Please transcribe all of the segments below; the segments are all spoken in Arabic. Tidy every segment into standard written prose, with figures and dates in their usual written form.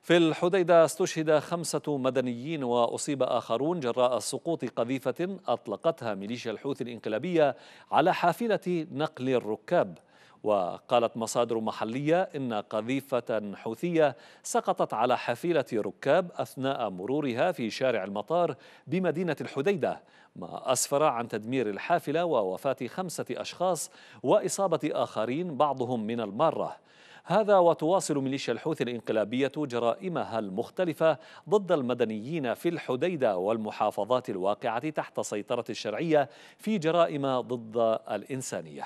في الحديدة استشهد 5 مدنيين وأصيب آخرون جراء سقوط قذيفة أطلقتها ميليشيا الحوثي الانقلابية على حافلة نقل الركاب. وقالت مصادر محلية إن قذيفة حوثية سقطت على حافلة ركاب أثناء مرورها في شارع المطار بمدينة الحديدة، ما أسفر عن تدمير الحافلة ووفاة 5 أشخاص وإصابة آخرين بعضهم من المارة. هذا وتواصل ميليشيا الحوثي الانقلابية جرائمها المختلفة ضد المدنيين في الحديدة والمحافظات الواقعة تحت سيطرة الشرعية في جرائم ضد الإنسانية.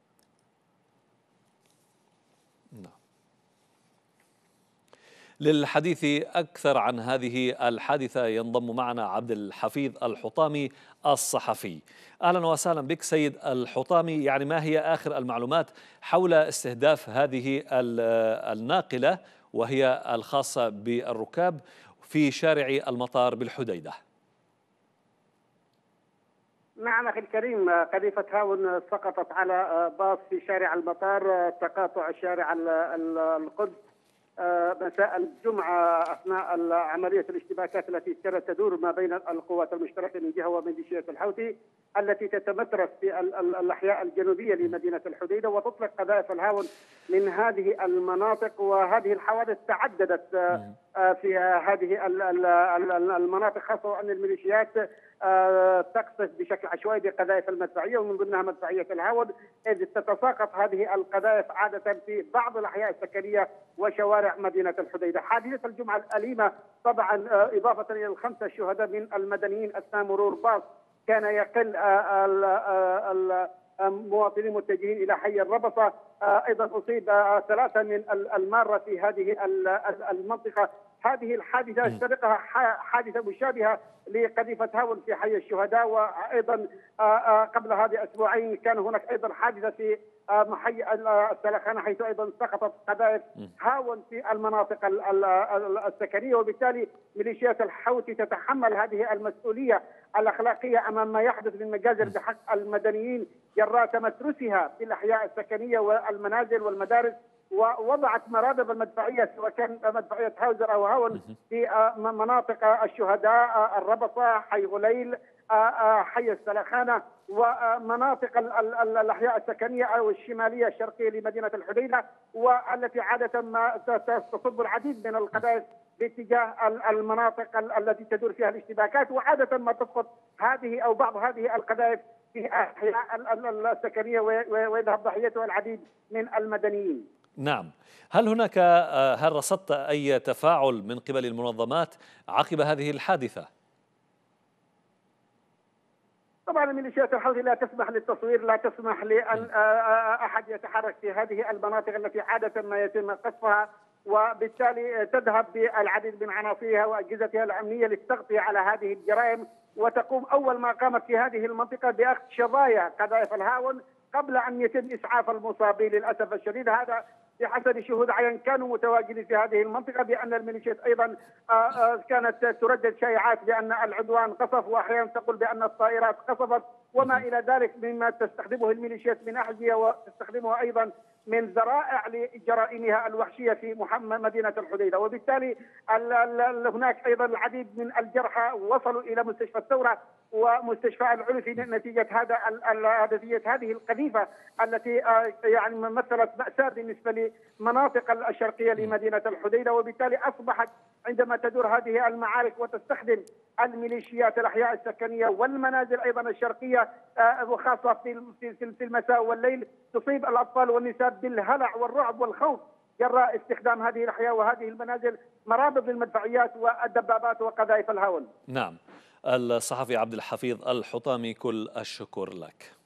للحديث أكثر عن هذه الحادثة ينضم معنا عبد الحفيظ الحطامي الصحفي. أهلا وسهلا بك سيد الحطامي، يعني ما هي آخر المعلومات حول استهداف هذه الناقلة وهي الخاصة بالركاب في شارع المطار بالحديدة؟ نعم أخي الكريم، قذيفة هاون سقطت على باص في شارع المطار تقاطع شارع القدس مساء الجمعة أثناء عملية الاشتباكات التي كانت تدور ما بين القوات المشتركة من جهة وميليشيا الحوثي التي تتمترس في الأحياء الجنوبية لمدينة الحديدة وتطلق قذائف الهاون من هذه المناطق. وهذه الحوادث تعددت في هذه المناطق، خاصة أن الميليشيات تقصف بشكل عشوائي بقذائف المدفعية ومن ضمنها مدفعية الهاون، إذ تتساقط هذه القذائف عادة في بعض الأحياء السكنية وشوارع مدينة الحديدة. حادثة الجمعة الأليمة طبعا إضافة إلى ال5 شهداء من المدنيين أثناء مرور باص كان يقل المواطنين متجهين إلى حي الربصة. أيضا أصيب 3 من المارة في هذه المنطقة. هذه الحادثة سبقها حادثة مشابهة لقذيفة هاون في حي الشهداء، وأيضا قبل هذه أسبوعين كان هناك أيضا حادثة في محي السلخانة حيث أيضا سقطت قذائف هاون في المناطق السكنية. وبالتالي ميليشيات الحوثي تتحمل هذه المسؤولية الأخلاقية أمام ما يحدث من مجازر بحق المدنيين جراء تمترسها في الأحياء السكنية والمنازل والمدارس، ووضعت مرابط المدفعية سواء كان مدفعية هاوزر أو هاون في مناطق الشهداء، الربصة، حي غليل، حي السلخانة، ومناطق الأحياء السكنية أو الشمالية الشرقية لمدينة الحديدة، والتي عادة ما تصب العديد من القذائف باتجاه المناطق التي تدور فيها الاشتباكات، وعادة ما تسقط هذه أو بعض هذه القذائف في الأحياء السكنية ويذهب ضحيتها العديد من المدنيين. نعم، هل رصدت أي تفاعل من قبل المنظمات عقب هذه الحادثة؟ طبعا الميليشيات الحوثي لا تسمح للتصوير، لا تسمح لأن أحد يتحرك في هذه المناطق التي عادة ما يتم قصفها، وبالتالي تذهب بالعديد من عناصرها وأجهزتها الأمنية للتغطية على هذه الجرائم، وتقوم أول ما قامت في هذه المنطقة بأخذ شظايا قذائف الهاون قبل أن يتم إسعاف المصابين. للأسف الشديد هذا بحسب شهود عيان كانوا متواجدين في هذه المنطقة، بأن الميليشيات أيضا كانت تردد شائعات بأن العدوان قصف، وأحيانا تقول بأن الطائرات قصفت وما إلى ذلك مما تستخدمه الميليشيات من أحذية وتستخدمه أيضا من ذرائع لجرائمها الوحشية في مدينة الحديدة. وبالتالي هناك أيضا العديد من الجرحى وصلوا إلى مستشفى الثورة ومستشفى العلفي نتيجة هذه القذيفة التي يعني مثلت مأساة بالنسبة لمناطق الشرقية لمدينة الحديدة. وبالتالي أصبحت عندما تدور هذه المعارك وتستخدم الميليشيات الأحياء السكنية والمنازل أيضا الشرقية وخاصة في المساء والليل تصيب الأطفال والنساء بالهلع والرعب والخوف جراء استخدام هذه الأحياء وهذه المنازل مرابط للمدفعيات والدبابات وقذائف الهاون. نعم، الصحفي عبد الحفيظ الحطامي، كل الشكر لك.